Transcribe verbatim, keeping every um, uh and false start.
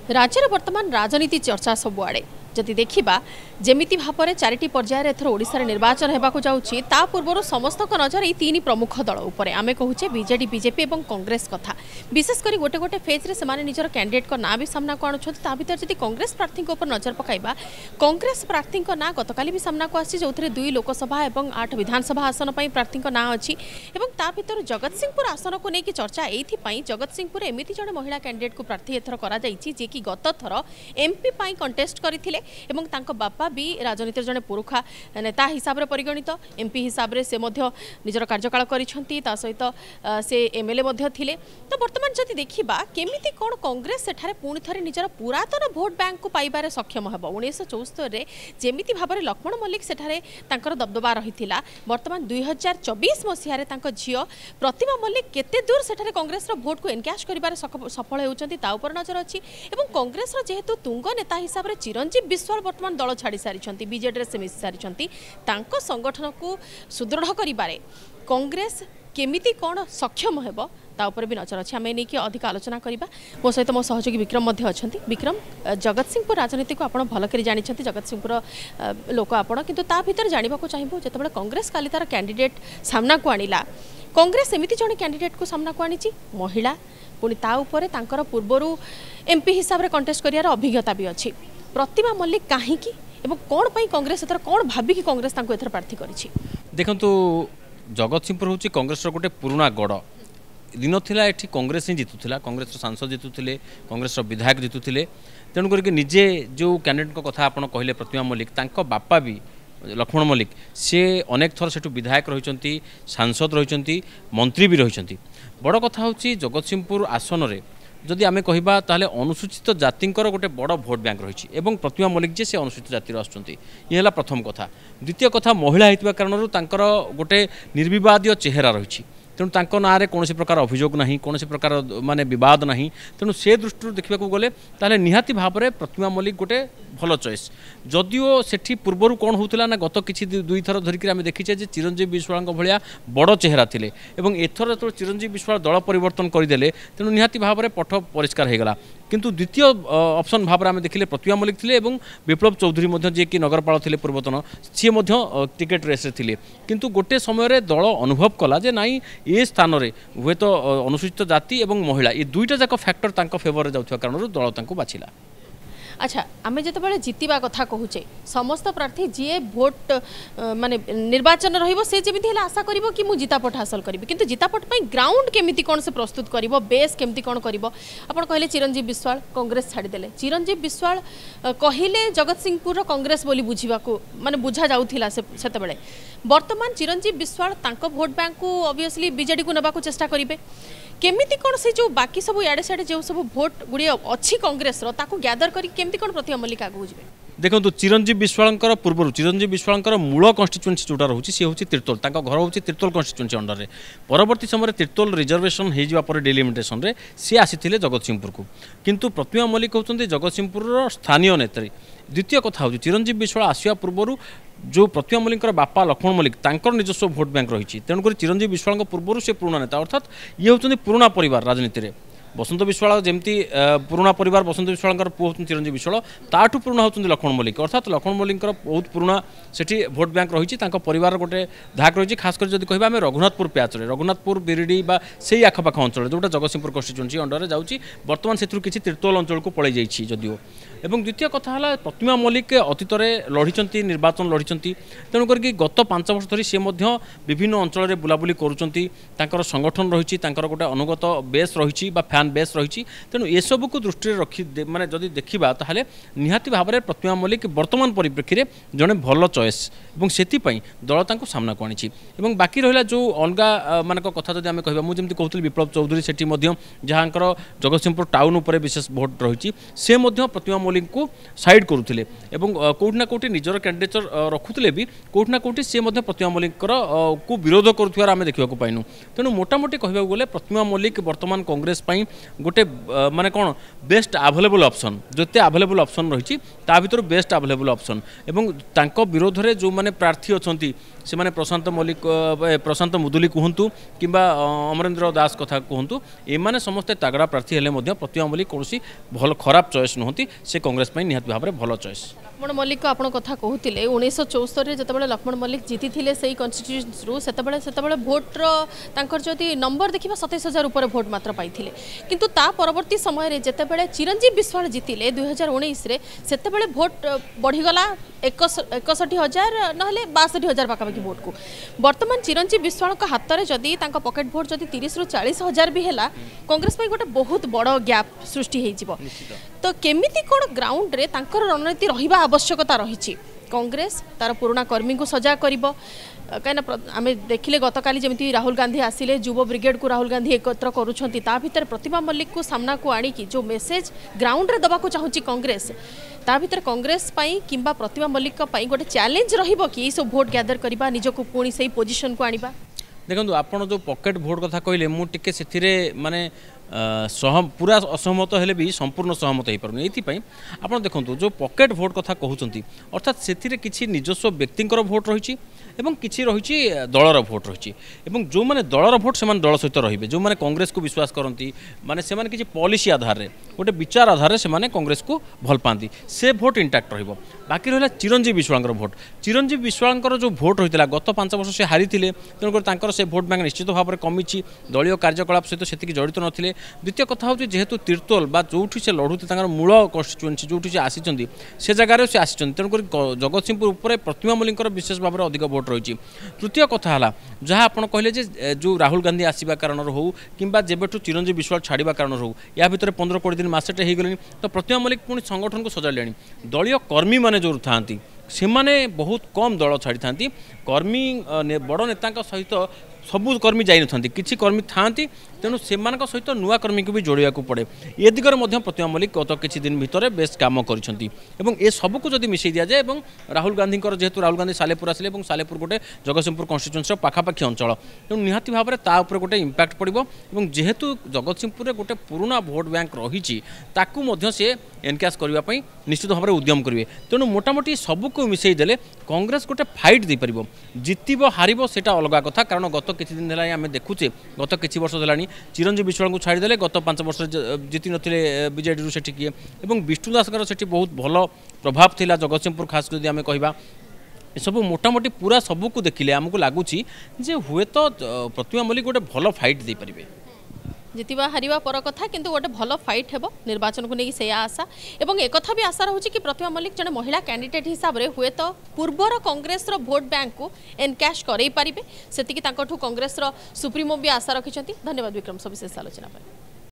राज्य बर्तमान राजनीति चर्चा सबुआड़े जदि देखा जमिति भाव में चारिटी पर्यायर एथर ओडिशा रे निर्वाचन होगाक जाउछि ता पूर्व समस्त नजर ये तीन प्रमुख दल उपर आमे कहूचे बीजेडी बीजेपी और कांग्रेस कथा विशेषकर गोटे गोटे फेज रे सेमाने निजर कैंडिडेट ना भी सामना को आणुछथि ता भीतर जदि कांग्रेस प्रार्थी उपर नजर पकाइबा कांग्रेस प्रार्थी ना गतकाली भी सामना को आछि जोथरे दुई लोकसभा और आठ विधानसभा आसन पई प्रार्थी ना अछि एवं ता भीतर जगतसिंहपुर आसन को लेकिन चर्चा एथि पई जगतसिंहपुर एमिति जड़े महिला कैंडिडेट को प्रार्थी एथर करा जाइछि जे कि गत थर एमपी पई कंटेस्ट करथिले एवं तांको बापा भी राजनीति जड़े पुरुखा नेता हिसाब से परिगणित एमपी हिसाब से निजर कार्यकाल करिसेंती ता सहित से एमएलए मध्य थिले तो वर्तमान जदि देखिबा केमिति कोन कांग्रेस सेठारे पुणी थरे निजर पुरातन भोट बैंक को पाइबारे सक्षम हेबो उन्नीस चौहत्तर रे जेमिति भाबरे लक्ष्मण मल्लिक सेठारे तांकर दबदबा रहिथिला वर्तमान दुई हजार चौबीस मसीह तांको झियो प्रतिमा मल्लिक केते दूर सेठारे कांग्रेस रो भोट को एनकैश करिबारे सफल हेउचंती ता उपर नजर अछि एवं कांग्रेस रो जेहेतु तुंग नेता हिसाब रे चिरंजीव विश्वाल वर्तमान दल छाड़ी सारी बीजेडी से मिसी सारी संगठन को सुदृढ़ करिबारे कांग्रेस केमिति कौन सक्षम हेबो ता ऊपर भी नजर अच्छे आम नहीं अधिक आलोचना करवा मो सहित मो सहयोगी विक्रम अच्छा विक्रम जगतसिंहपुर राजनीति को आप भल कर जानते जगतसिंहपुर लोक आपण किंतु ता भीतर जानवा चाहिए जो कांग्रेस काली तार कैंडिडेट सामना को आनिला कांग्रेस एमती जड़े कैंडिडेट को सामना को आनी महिला पुणी ता ऊपर तांकर पूर्वर एमपी हिसाब से कंटेस्ट कर अभिज्ञता भी अच्छी प्रतिमा मल्लिक कहीं कौन पाई कांग्रेस एथर कौन भाविकी कांग्रेस तांको एथर प्रार्थी करिछि देखंतु जगतसिंहपुर होची कांग्रेस रो गोटे पुराना गड़ दिन थिला एठी कांग्रेस ही जितुथिला कांग्रेस रो सांसद जितुथिले कांग्रेस रो विधायक जितुथिले तेणु करके निजे जो कैंडिडेट को कथा आपण कहले प्रतिमा मल्लिक तांको बापा भी लक्ष्मण मल्लिक से अनेक थर सेठु विधायक रहिचंती सांसद रहिचंती मंत्री भी रहिचंती बड़ कथा होची जगतसिंहपुर आसन रे जदि आमे कहिबा ताले अनुसूचित जातिंकर गोटे बड़ भोट बैंक रही एवं प्रतिमा मल्लिक जे से अनुसूचित जाति आसुचंती ये हला प्रथम कथा द्वितीय कथा महिला होइतबा कारणरू तांकर गोटे निर्विवादीय चेहरा रही तेणु तांको नारे कौन प्रकार अभियोग नहीं कौन प्रकार माने विवाद नहीं तेणु से दृष्टि देखा गले ताले निहाती भाव में प्रतिमा मल्लिक गोटे भल चॉइस जदिओ सेठी पूर्वर कौन होता ना गत किसी दुई थर धरिक आम देखीचे चिरंजीव विश्वाल भाया बड़ चेहरा थिले एवं एथर जो चिरंजीव विश्वाल दल परिवर्तन करदे तेणु निहाती भाव में पठ परिष्कार होगला किंतु द्वितीय ऑप्शन भाव में आम देखिले प्रतिमा मल्लिक थिले एवं विप्लव चौधरी मध्य जे कि नगरपाल थिले पूर्वतन सी मध्य टिकेट रेस थिले किंतु गोटे समय दल अनुभव कला जे नाई ए स्थान में हुए तो अनुसूचित जाति और महिला ये दुईटा जाक फैक्टर तांको फेवर जाउथवा कारण दल तांको बाछिला अच्छा आमे जतबेले जितिबा कथा कहूचे समस्त प्रार्थी जी भोट माने निर्वाचन रहिबो से जेमिति हेला आशा करिवो कि मु जितापट हासिल करिवि किंतु जितापट पई ग्राउंड केमिति कोन से प्रस्तुत करिवो बेस केमिति कोन करिवो आपण कहले चिरंजीव विश्वाल कांग्रेस छाड़ी देले चिरंजीव विश्वाल कहिले जगतसिंहपुर कांग्रेस बोली बुझिबा को माने बुझा जाउथिला से सेतबेले वर्तमान चिरंजीव विश्वाल तांको भोट बैंक को ऑब्वियसली बीजेडी को नबा को चेष्टा करिवे केमिति कोन से जो बाकी सब याडे साडे जो सब भोट गुडी अच्छी कांग्रेस रो ताको गैदर करी केमिति कोन प्रतिमा मल्लिक आगु बुझबे देखो चिरंजीव विश्वाल पूर्व चिरंजीव विश्वाल मूल कन्स्टिट्युएन्सी जोटा रोचे सी हूँ तिर्तोल घर हूँ तिर्तोल कन्स्टिट्युएन्सी अंडर में परवर्ती समय तिर्तोल रिजर्वेशन हो डिलिमिटेशन रे सी आसी जगतसिंहपुर को किंतु प्रतिमा मल्लिक होती जगतसिंहपुर स्थानीय नेत्री द्वितीय कथा हूँ चिरंजीव विश्वाल आसवा पूर्व जो प्रतिमा मल्लिक बापा लक्ष्मण मल्लिक तांकर निजस्व भोट बैंक रही तेणुक चिरंजीव विश्वाल पूर्व से पुराना नेता अर्थात ये होती पुराना परिवार राजनीति में बसंत विश्वाल जमती पुराना परिवार बसंत विश्वाल पुओ चिरंजीव विश्वाल ताठू पुराना होती लक्ष्मण मल्लिक अर्थात लक्ष्मण मल्लिक बहुत पुराना सेठी भोट बैंक रही परिवार गोटे धाक रही खासकर जब कह रघुनाथपुर प्याच रघुनाथपुर बिरिडी से आखपाख अंचल जोटा जगतसिंहपुर कन्स्टिट्युएन्सी अंडर में जाऊँगी बर्तमान से तिर्तोल अंचल को पलि जाइए जदिओ एवं द्वितीय कथा है प्रतिमा मल्लिक अतीत लढ़ी निर्वाचन लढ़ी तेणुक गत पांच वर्ष धरी सी विभिन्न अंचल में बुलाबुली कर संगठन रही गोटे अनुगत बेस रही फैन बेस रही तेणु एसबू को दृष्टि रखी माने जदि देखा ताहले निहाती भाव में प्रतिमा मल्लिक वर्तमान परिप्रेक्षी में जड़े भल चॉइस और से दल तांको सामना को आनी बाकी रहा जो अलग मान कथा जब आम कह मुझे कहती विप्लव चौधरी से जहाँ जगतसिंहपुर टाउन उपर विशेष भोट रही से प्रतिमा मल्लिक को साइड करुले कौटना कौटी निजर कैंडिडेचर रखुले भी कौटना कौटी सी प्रतिमा मल्लिक को विरोध करुवार आम देखा पाइनु तेणु मोटामोटी कहूँ गले प्रतिमा मल्लिक वर्तमान कांग्रेस गोटे माने कौन बेस्ट आवेलेबल ऑप्शन जोते आवेलेबल ऑप्शन रही ता भीतर बेस्ट आवेलेबल ऑप्शन एवं तांको विरोध रे जो माने प्रार्थी अछंती से माने प्रशांत मल्लिक प्रशांत मुदुली कहतु कि अमरेंद्र दास कथा कहतु एमाने समस्ते तागड़ा प्रार्थी हेले मध्य प्रतिमा मल्लिक कौन भल खराब चॉइस नुहति से कांग्रेस पई निहात भाव में भल चॉइस। लक्ष्मण मल्लिक को आपण कथा कहते उन्नीस चौस्तरी जिते लक्ष्मण मल्लिक जीति थे से कन्स्टिट्यूएंसी से भोटर तांकर जदि नंबर देखा सतैश हजार उपर भोट मात्र पाई किंतु ता परवर्ती समय जितेबाला चिरंजीव विश्वाल जीतिले दुई हजार उन्नीस से भोट बढ़ीगला एकसठी हजार ना बासठी हजार पाखापाखि भोट को बर्तमान चिरंजीव विश्वाल हाथ में जदि पकेट भोट जदि तीस रु चालीस हजार भी है कांग्रेस गोटे बहुत बड़ गैप सृष्टि हो तो केमिति कौन ग्राउंड रे तांकर रणनीति रहिबा आवश्यकता रही कांग्रेस तार पुराना कर्मी को सजा कर कहीं आम देखिले गतकाली जमी राहुल गांधी आसिले युव ब्रिगेड को राहुल गांधी एकत्र करुँच भितर प्रतिमा मल्लिक को सामना को आणिकी जो मेसेज ग्राउंड रे दबा चाहूँगी कांग्रेस ता भीतर कांग्रेस पाई किंबा प्रतिमा मल्लिक पाई गोटे चैलेंज रहिबो कि सब भोट गैदर करबा निजको पुणी सही पोजीशन को आनिबा। देखो आपण जो पॉकेट भोट कथा कहले मु टिके सेथिरे माने सह पूरा असहमत हेले भी संपूर्ण सहमत हो पारुनी ये आप देखो जो पॉकेट भोट कथा कहते अर्थात से किसी निजस्व व्यक्तिंकर भोट रही किसी रही दलर भोट रही जो मैंने दलर भोट से दल सहित रे जो मैंने कांग्रेस को विश्वास करती माने से किसी पॉलिसी आधार में गोटे विचार आधार में से कांग्रेस को भल पाती से भोट इंटैक्ट रहिबो। बाकी रहा चिरंजीव विश्वाल भोट चिरंजीव विश्वाल जो भोट होता गत पांच वर्ष से हारी तेणुकर से भोट बैंक निश्चित भाव में कमी दलीय कार्यकलाप सहित से जड़ित नथिले। द्वितीय कथा हूँ जेहेतु तीर्तोल बा जोठी से लड़ुते मूल कन्स्टिट्यूएंसी जो आसी से जगार से आसी तेणुक जगतसिंहपुर उपर प्रतिमा मल्लिक विशेष भाव में अधिक भोट रही। तृतीय कथा है जहाँ आप कहले जो राहुल गांधी आसवा कारण हो कि जेबेठू चिरंजीव विश्वाल छाड़ा कारण हो या भितर पंद्रह कोड़े दिन मसेटे हो गले तो प्रतिमा मल्लिक पुणी संगठन को सजाड़े दलीय कर्मी मैंने जो था से बहुत कम दल छाड़ी था कर्मी बड़ नेता सहित सबू कर्मी जाई नथांती किछि कर्मी थांती तेणु से सहित नुआ कर्मी को भी जोड़िया पड़े ए दिगरे मध्य प्रतिमा मल्लिक गत किछि दिन भितर बेस काम करिसेंती एवं ए सबू को जदि मिसई दिया जाए एवं राहुल गांधी जेहेतु राहुल गांधी सालेपुर आसिले एवं सालेपुर गोटे जगतसिंहपुर कन्स्टिट्यूएंसी पाखापाखि अंचल तेणु निहाती भाव में ता उपर गोटे इंपैक्ट पड़ो एवं जेहेतु जगतसिंहपुर गोटे पुराना भोट बैंक रही ताकू मध्य से एनकैश करने निश्चित भाव में उद्यम करेंगे तेणु मोटामोटी सबको मिसई देले कांग्रेस गोटे फाइट दे पारिबो जितिब हारिबो सेटा अलग कथा कारण गत किछि दिन है आम देखुचे गत किछि वर्ष है चिरंजीव विश्वाल को छाड़ीदे गत पांच वर्ष जीति नथिले बीजेडी से किए एवं विष्णु दासकर से बहुत भल प्रभाव थिला जगतसिंहपुर खास जदि आम कहबा सब मोटामोटी पूरा सबको देखिले आमको लगुच हुए तो प्रतिमा मल्लिक गोटे भल फाइट दे पारिबे जितवा हारिबा पर कथा किंतु गोटे भल फाइट हेबो निर्वाचन को लेकिन से आशा एवं एक भी आशा रहुछि कि प्रतिमा मल्लिक जने महिला कैंडिडेट हिसाब रे हुए तो पूर्वर कांग्रेस रो भोट बैंक को एनकैश करई पारिबे सेतिकी तांकठू कांग्रेस रो सुप्रीमो भी आशा रखिछंती। धन्यवाद विक्रम सविशेष आलोचना पर।